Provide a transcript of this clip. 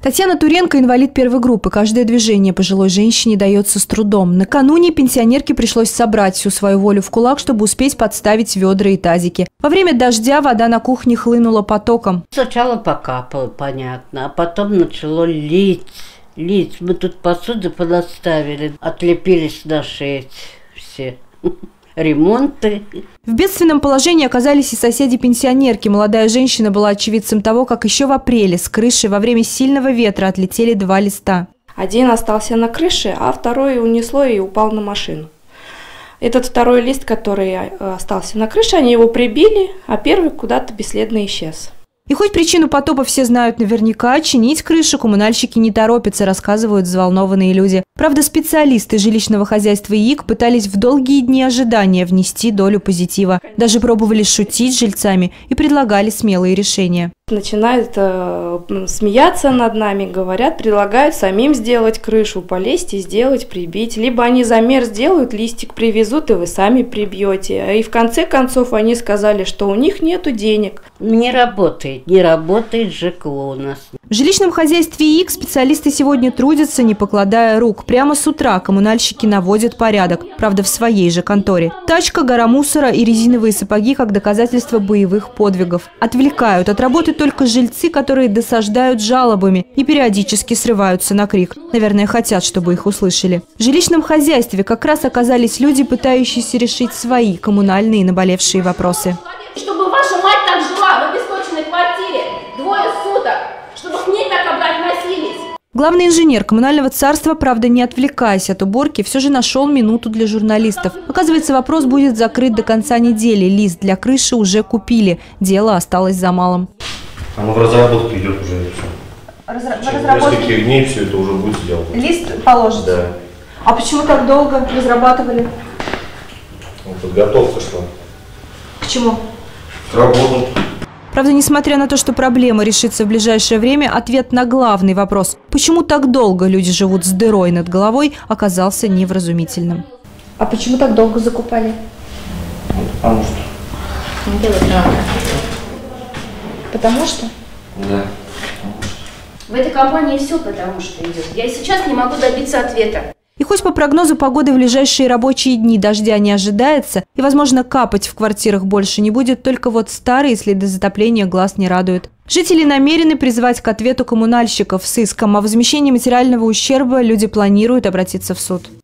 Татьяна Туренко – инвалид первой группы. Каждое движение пожилой женщине дается с трудом. Накануне пенсионерке пришлось собрать всю свою волю в кулак, чтобы успеть подставить ведра и тазики. Во время дождя вода на кухне хлынула потоком. Сначала покапало, понятно, а потом начало лить. Мы тут посуду понаставили, отлепились наши все ремонты. В бедственном положении оказались и соседи пенсионерки. Молодая женщина была очевидцем того, как еще в апреле с крыши во время сильного ветра отлетели 2 листа. Один остался на крыше, а второй унесло и упал на машину. Этот второй лист, который остался на крыше, они его прибили, а первый куда-то бесследно исчез. И хоть причину потопа все знают наверняка, чинить крышу коммунальщики не торопятся, рассказывают взволнованные люди. Правда, специалисты жилищного хозяйства ИИК пытались в долгие дни ожидания внести долю позитива. Даже пробовали шутить с жильцами и предлагали смелые решения. Начинают смеяться над нами, говорят, предлагают самим сделать крышу, полезть и сделать, прибить. Либо они замер сделают, листик привезут, и вы сами прибьете. И в конце концов они сказали, что у них нету денег. Не работает ЖКО у нас. В жилищном хозяйстве ИИК специалисты сегодня трудятся, не покладая рук. Прямо с утра коммунальщики наводят порядок, правда, в своей же конторе. Тачка, гора мусора и резиновые сапоги как доказательство боевых подвигов. Отвлекают от работы только жильцы, которые досаждают жалобами и периодически срываются на крик. Наверное, хотят, чтобы их услышали. В жилищном хозяйстве как раз оказались люди, пытающиеся решить свои коммунальные наболевшие вопросы. Чтобы ваша мать так жила в обесточенной квартире 2 суток, чтобы к ней так относились. Главный инженер коммунального царства, правда, не отвлекаясь от уборки, все же нашел минуту для журналистов. Оказывается, вопрос будет закрыт до конца недели. Лист для крыши уже купили. Дело осталось за малым. Оно в разработке идет уже все. Через нескольких дней все это уже будет сделано. Лист положится? Да. А почему так долго разрабатывали? Подготовка шла. К чему? К работе. Правда, несмотря на то, что проблема решится в ближайшее время, ответ на главный вопрос – почему так долго люди живут с дырой над головой – оказался невразумительным. А почему так долго закупали? Потому что. Потому что? Да. В этой компании все потому что идет. Я и сейчас не могу добиться ответа. И хоть по прогнозу погоды в ближайшие рабочие дни дождя не ожидается, и, возможно, капать в квартирах больше не будет, только вот старые следы затопления глаз не радуют. Жители намерены призвать к ответу коммунальщиков с иском о возмещении материального ущерба. Люди планируют обратиться в суд.